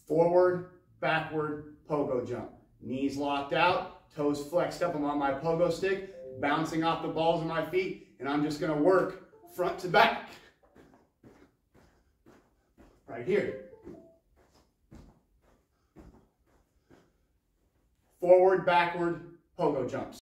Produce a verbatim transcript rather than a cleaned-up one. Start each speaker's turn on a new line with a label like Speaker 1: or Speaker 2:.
Speaker 1: Forward, backward, pogo jump. Knees locked out, toes flexed up. I'm on my pogo stick, bouncing off the balls of my feet, and I'm just gonna work front to back. Right here. Forward, backward, pogo jumps.